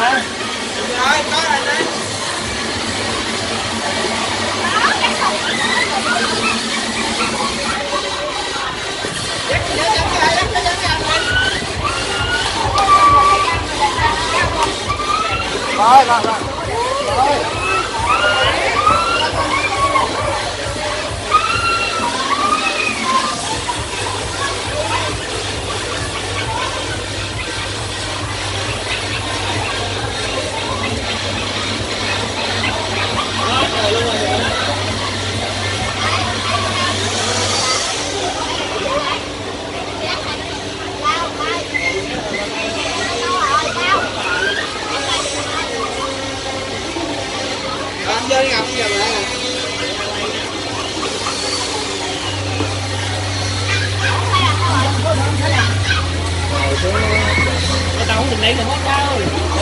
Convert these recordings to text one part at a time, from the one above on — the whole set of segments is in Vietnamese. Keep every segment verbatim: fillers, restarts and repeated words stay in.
mà. Rồi, có rồi đấy. Dắt dắt dắt dắt dắt dắt dắt Rồi, rồi, rồi. Rồi. Anh chơi ngập giờ lại nè. Người ta không định đi là hết đâu.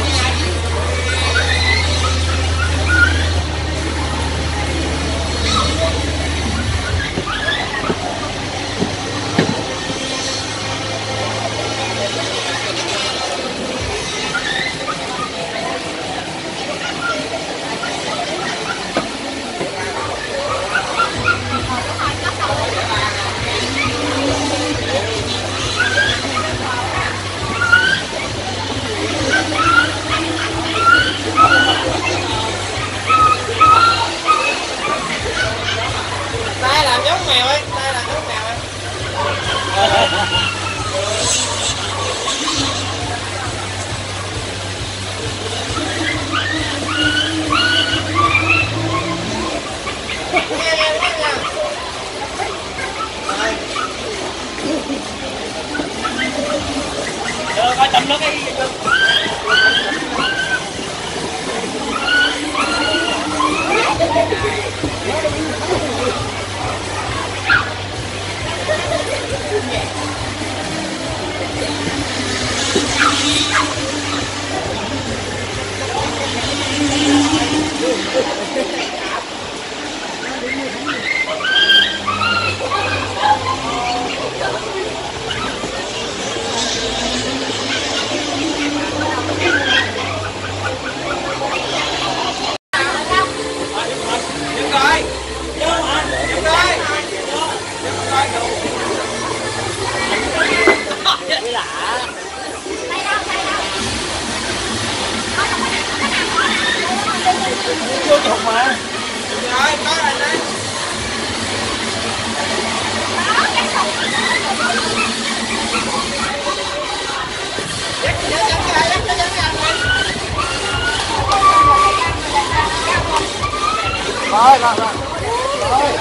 Tay làm giống mèo ấy, tay làm giống mèo ấy. Nghe nghe nghe nha. Rồi, coi chậm nó cái. Vô chục mà. Rồi, có rồi đấy. Dắt dắt dắt dắt dắt dắt dắt Rồi, rồi, rồi. Rồi.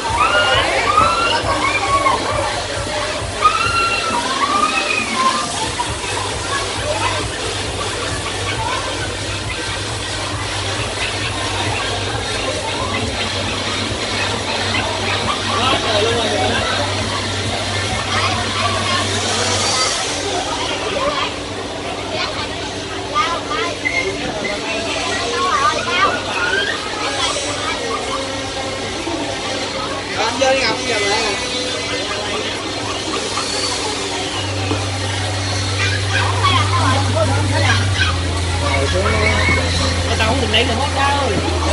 Anh chơi ngập giờ lại nè. Người ta không định đi là hết đâu.